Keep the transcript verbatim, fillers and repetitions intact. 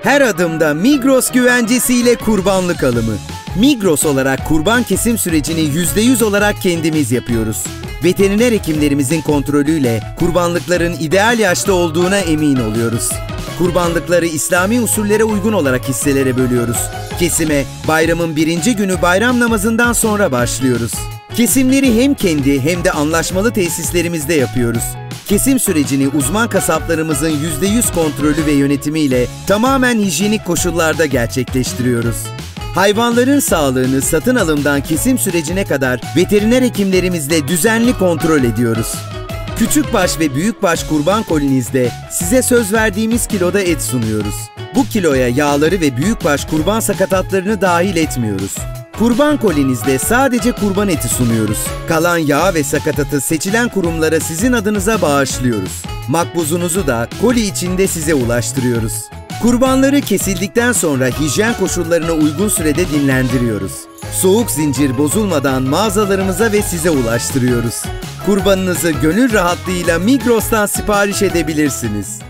Her adımda Migros güvencesiyle kurbanlık alımı. Migros olarak kurban kesim sürecini yüzde yüz olarak kendimiz yapıyoruz. Veteriner hekimlerimizin kontrolüyle kurbanlıkların ideal yaşta olduğuna emin oluyoruz. Kurbanlıkları İslami usullere uygun olarak hisselere bölüyoruz. Kesime bayramın birinci günü bayram namazından sonra başlıyoruz. Kesimleri hem kendi hem de anlaşmalı tesislerimizde yapıyoruz. Kesim sürecini uzman kasaplarımızın yüzde yüz kontrolü ve yönetimiyle tamamen hijyenik koşullarda gerçekleştiriyoruz. Hayvanların sağlığını satın alımdan kesim sürecine kadar veteriner hekimlerimizle düzenli kontrol ediyoruz. Küçükbaş ve büyükbaş kurban kolinizde size söz verdiğimiz kiloda et sunuyoruz. Bu kiloya yağları ve büyükbaş kurban sakatatlarını dahil etmiyoruz. Kurban kolinizde sadece kurban eti sunuyoruz. Kalan yağ ve sakatatı seçilen kurumlara sizin adınıza bağışlıyoruz. Makbuzunuzu da koli içinde size ulaştırıyoruz. Kurbanları kesildikten sonra hijyen koşullarına uygun sürede dinlendiriyoruz. Soğuk zincir bozulmadan mağazalarımıza ve size ulaştırıyoruz. Kurbanınızı gönül rahatlığıyla Migros'tan sipariş edebilirsiniz.